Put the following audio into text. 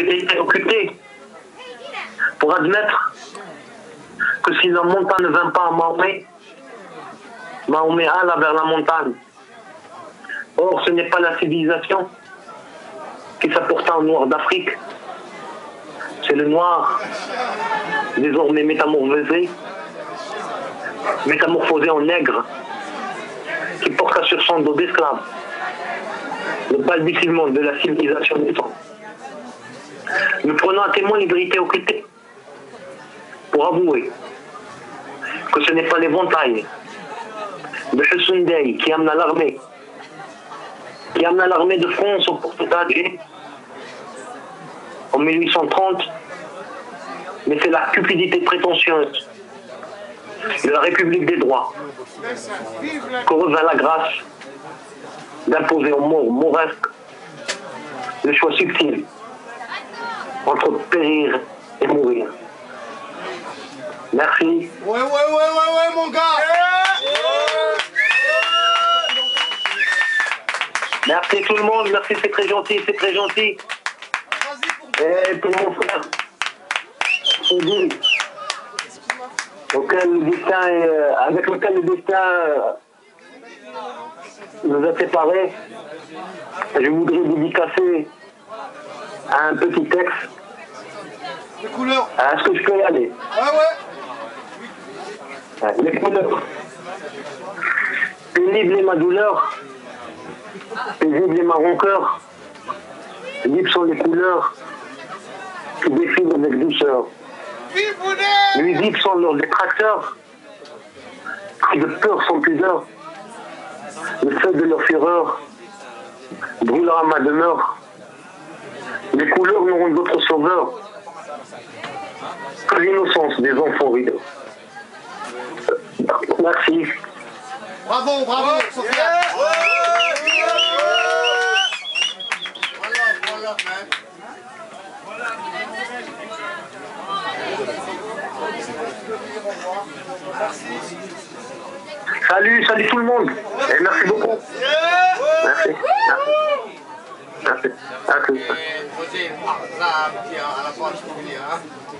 vérité occultée, pour admettre que si la montagne ne vint pas à Mahomet, Mahomet alla vers la montagne. Or, ce n'est pas la civilisation qui s'apporta au noir d'Afrique, c'est le noir, désormais métamorphosé en nègre, qui porta sur son dos d'esclave le balbutiement de la civilisation du temps. Nous prenons à témoin les vérités occultées pour avouer que ce n'est pas l'éventail de Hussein Dey qui amena l'armée de France au porte d'Alger en 1830, mais c'est la cupidité prétentieuse de la République des droits que revint la grâce d'imposer aux morts mauresques le choix subtil entre périr et mourir. Merci. Ouais, mon gars. Merci tout le monde, merci, c'est très gentil, c'est très gentil. Et pour mon frère, Odile, avec lequel le destin nous a séparés, je voudrais dédicacer un petit texte. Les couleurs. Est-ce que je peux y aller? Ah ouais. Les couleurs. Pénible est ma douleur, paisible est ma rancœur, libres sont les couleurs qui défilent avec douceur. Nuisibles sont leurs détracteurs, pris de peur sans pudeur. Le feu de leur fureur brûlera ma demeure. Les couleurs n'auront d'autre sauveur que l'innocence des enfants rideaux. Merci. Bravo, Sophia. Voilà, Salut tout le monde. Et merci beaucoup. Merci. À tous.